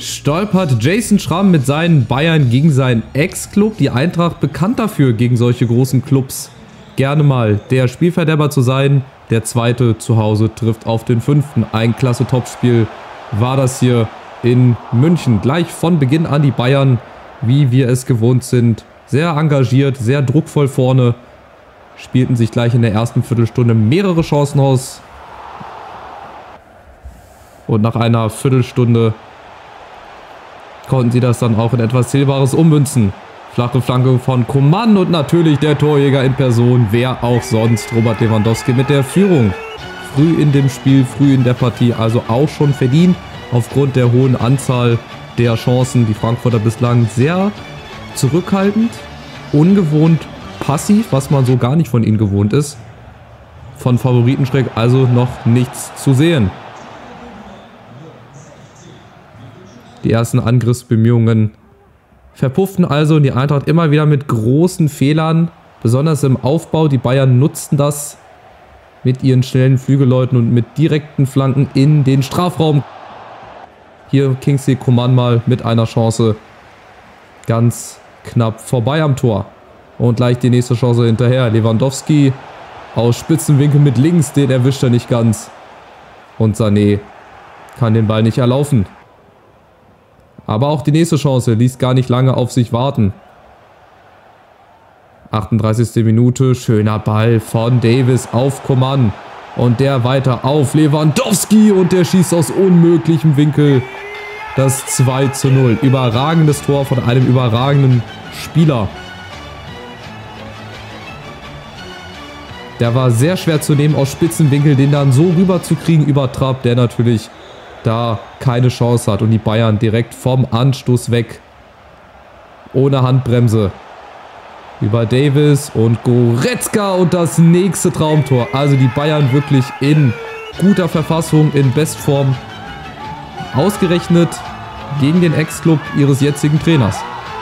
stolpert Jason Schramm mit seinen Bayern gegen seinen Ex-Club. Die Eintracht bekannt dafür, gegen solche großen Clubs gerne mal der Spielverderber zu sein. Der zweite zu Hause trifft auf den fünften. Ein klasse Topspiel war das hier in München. Gleich von Beginn an die Bayern, wie wir es gewohnt sind. Sehr engagiert, sehr druckvoll vorne. Spielten sich gleich in der ersten Viertelstunde mehrere Chancen aus. Und nach einer Viertelstunde konnten sie das dann auch in etwas Zählbares ummünzen. Flache Flanke von Coman und natürlich der Torjäger in Person. Wer auch sonst, Robert Lewandowski mit der Führung. Früh in dem Spiel, früh in der Partie, also auch schon verdient. Aufgrund der hohen Anzahl der Chancen. Die Frankfurter bislang sehr zurückhaltend, ungewohnt passiv, was man so gar nicht von ihnen gewohnt ist. Von Favoritenschreck also noch nichts zu sehen. Die ersten Angriffsbemühungen verpufften also und die Eintracht immer wieder mit großen Fehlern, besonders im Aufbau. Die Bayern nutzten das mit ihren schnellen Flügelleuten und mit direkten Flanken in den Strafraum. Hier Kingsley Coman mal mit einer Chance ganz knapp vorbei am Tor. Und gleich die nächste Chance hinterher. Lewandowski aus Spitzenwinkel mit links, den erwischt er nicht ganz. Und Sané kann den Ball nicht erlaufen. Aber auch die nächste Chance ließ gar nicht lange auf sich warten. 38. Minute, schöner Ball von Davis auf Coman. Und der weiter auf Lewandowski und der schießt aus unmöglichem Winkel das 2:0. Überragendes Tor von einem überragenden Spieler. Der war sehr schwer zu nehmen aus Spitzenwinkel, den dann so rüber zu kriegen über Trapp, der natürlich da keine Chance hat. Und die Bayern direkt vom Anstoß weg. Ohne Handbremse. Über Davis und Goretzka und das nächste Traumtor. Also die Bayern wirklich in guter Verfassung, in Bestform. Ausgerechnet gegen den Ex-Club ihres jetzigen Trainers.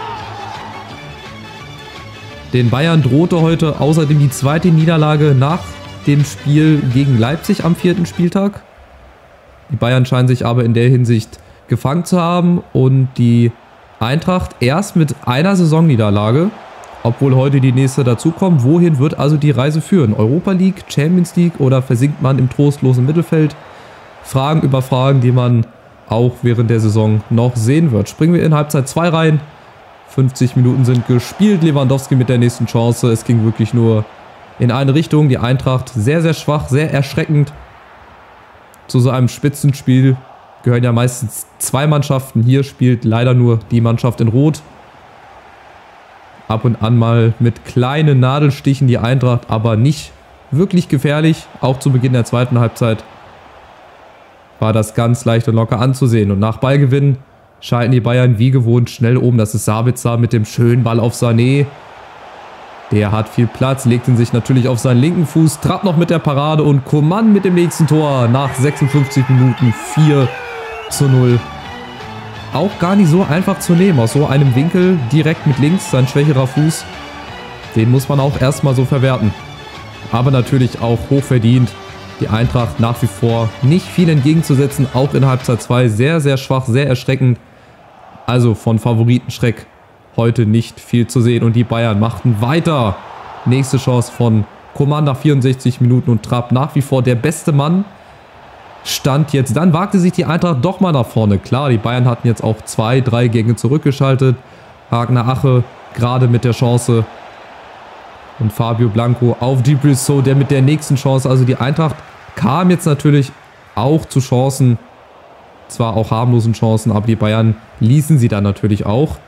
Den Bayern drohte heute außerdem die zweite Niederlage nach dem Spiel gegen Leipzig am 4. Spieltag. Die Bayern scheinen sich aber in der Hinsicht gefangen zu haben und die Eintracht erst mit einer Saisonniederlage, obwohl heute die nächste dazukommt. Wohin wird also die Reise führen? Europa League, Champions League oder versinkt man im trostlosen Mittelfeld? Fragen über Fragen, die man auch während der Saison noch sehen wird. Springen wir in Halbzeit 2 rein. 50 Minuten sind gespielt. Lewandowski mit der nächsten Chance. Es ging wirklich nur in eine Richtung. Die Eintracht sehr, sehr schwach, sehr erschreckend. Zu so einem Spitzenspiel gehören ja meistens zwei Mannschaften. Hier spielt leider nur die Mannschaft in Rot. Ab und an mal mit kleinen Nadelstichen die Eintracht, aber nicht wirklich gefährlich. Auch zu Beginn der zweiten Halbzeit war das ganz leicht und locker anzusehen. Und nach Ballgewinn schalten die Bayern wie gewohnt schnell um. Das ist Sabitzer mit dem schönen Ball auf Sané. Der hat viel Platz, legt ihn sich natürlich auf seinen linken Fuß. Trapp noch mit der Parade und Coman mit dem nächsten Tor. Nach 56 Minuten 4:0. Auch gar nicht so einfach zu nehmen. Aus so einem Winkel direkt mit links, sein schwächerer Fuß. Den muss man auch erstmal so verwerten. Aber natürlich auch hochverdient. Die Eintracht nach wie vor nicht viel entgegenzusetzen. Auch in Halbzeit 2 sehr, sehr schwach, sehr erschreckend. Also von Favoritenschreck heute nicht viel zu sehen. Und die Bayern machten weiter. Nächste Chance von Coman nach 64 Minuten und Trapp nach wie vor der beste Mann. Stand jetzt. Dann wagte sich die Eintracht doch mal nach vorne. Klar, die Bayern hatten jetzt auch 2, 3 Gänge zurückgeschaltet. Ragnar Ache gerade mit der Chance. Und Fabio Blanco auf Di Brisso, der mit der nächsten Chance. Also die Eintracht kam jetzt natürlich auch zu Chancen. Zwar auch harmlosen Chancen, aber die Bayern ließen sie dann natürlich auch.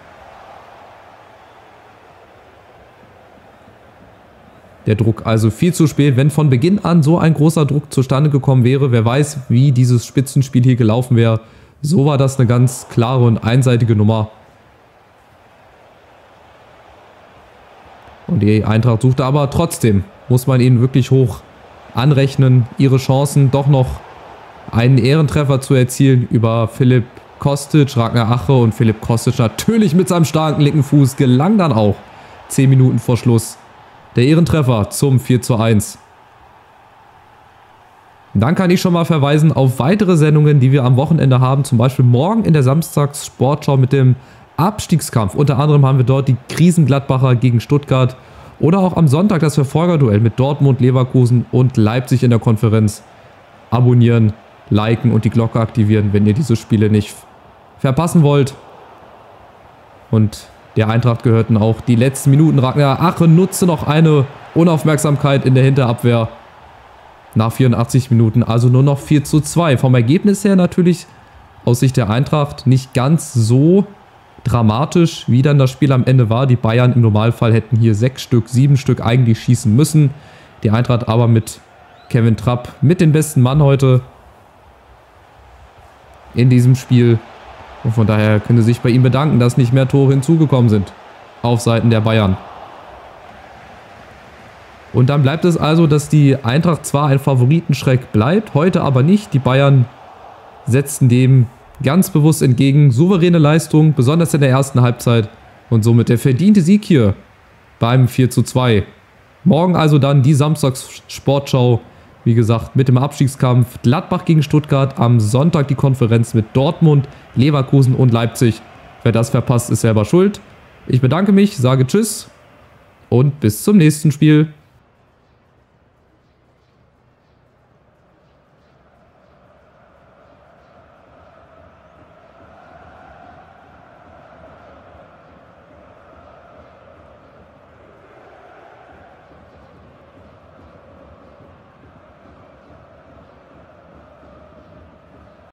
Der Druck also viel zu spät. Wenn von Beginn an so ein großer Druck zustande gekommen wäre, wer weiß, wie dieses Spitzenspiel hier gelaufen wäre. So war das eine ganz klare und einseitige Nummer. Und die Eintracht suchte aber trotzdem, muss man ihnen wirklich hoch anrechnen, ihre Chancen doch noch einen Ehrentreffer zu erzielen über Filip Kostic, Ragnar Ache und Filip Kostic natürlich mit seinem starken linken Fuß gelang dann auch 10 Minuten vor Schluss der Ehrentreffer zum 4:1. Dann kann ich schon mal verweisen auf weitere Sendungen, die wir am Wochenende haben. Zum Beispiel morgen in der Samstags-Sportschau mit dem Abstiegskampf. Unter anderem haben wir dort die Krisengladbacher gegen Stuttgart. Oder auch am Sonntag das Verfolgerduell mit Dortmund, Leverkusen und Leipzig in der Konferenz. Abonnieren, liken und die Glocke aktivieren, wenn ihr diese Spiele nicht verpassen wollt. Und der Eintracht gehörten auch die letzten Minuten. Ragnar Ache nutzte noch eine Unaufmerksamkeit in der Hinterabwehr. Nach 84 Minuten also nur noch 4:2. Vom Ergebnis her natürlich aus Sicht der Eintracht nicht ganz so dramatisch, wie dann das Spiel am Ende war. Die Bayern im Normalfall hätten hier 6 Stück, 7 Stück eigentlich schießen müssen. Die Eintracht aber mit Kevin Trapp, mit dem besten Mann heute in diesem Spiel. Und von daher können Sie sich bei ihm bedanken, dass nicht mehr Tore hinzugekommen sind auf Seiten der Bayern. Und dann bleibt es also, dass die Eintracht zwar ein Favoritenschreck bleibt, heute aber nicht. Die Bayern setzten dem ganz bewusst entgegen. Souveräne Leistung, besonders in der ersten Halbzeit. Und somit der verdiente Sieg hier beim 4:2. Morgen also dann die Samstags-Sportschau. Wie gesagt, mit dem Abstiegskampf Gladbach gegen Stuttgart. Am Sonntag die Konferenz mit Dortmund, Leverkusen und Leipzig. Wer das verpasst, ist selber schuld. Ich bedanke mich, sage Tschüss und bis zum nächsten Spiel.